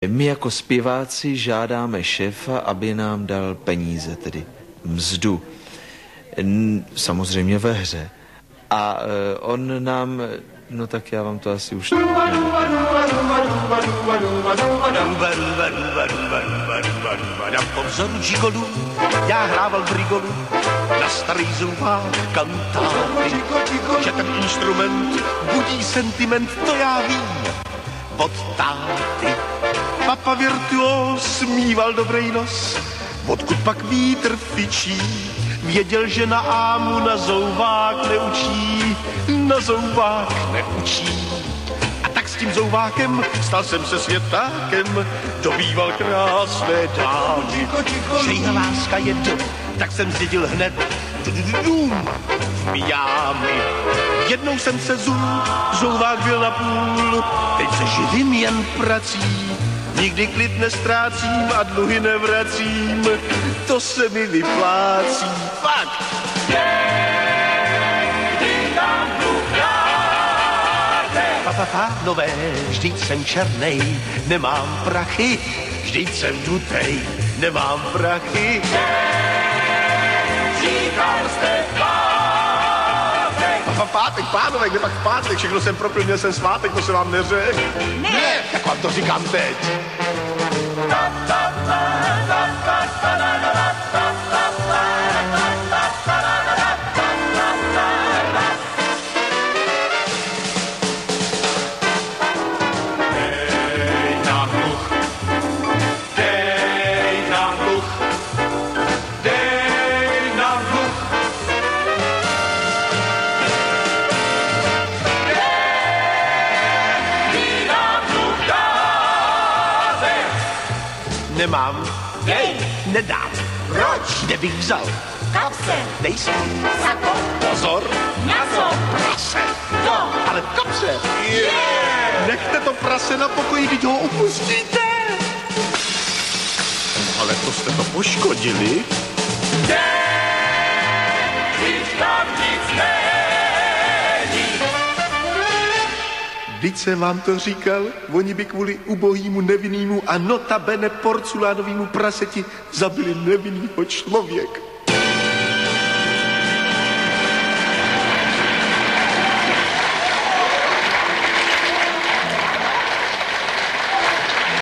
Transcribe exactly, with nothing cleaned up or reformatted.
My jako zpěváci žádáme šéfa, aby nám dal peníze, tedy mzdu. Samozřejmě ve hře. A on nám, no tak já vám to asi už... Po vzoru Gigolů já hrával brigolu na starý zubách kantáty, že ten instrument budí sentiment, to já vím od táty. Papa virtuos smíval dobrý nos, odkud pak vítr fičí, věděl, že na ámu na zouvák neučí, na zouvák neučí. A tak s tím zouvákem stal jsem se světákem, dobýval krásné dámy. Že jí láska je do, tak jsem zdědil hned dům v Miami. Jednou jsem se zul, zouvák byl na půl, teď se živím jen prací. Nikdy klid nestrácím a dluhy nevracím, to se mi vyplácí. Fakt! Pa, pa, nové, vždyť jsem černej, nemám prachy, vždyť jsem dutej, nemám prachy. Říkal jste pátek. Pa, pa, pátek, pánové, kde pak pátek, všechno jsem propil, měl jsem svátek, to se vám neřek. Ne! Ne, tak vám to říkám teď. Nemám, dej, nedám. Proč? Kde bych vzal? Kapse. Nejsem. Sako. Pozor. Na co? Prase. To. Ale v kapse. Yeah. Nechte to prase na pokoji, když ho opustíte. Ale to jste to poškodili. Když tam nic není. Vždyť jsem vám to říkal, oni by kvůli ubohýmu nevinnýmu a notabene porculánovému praseti zabili nevinnýho člověka.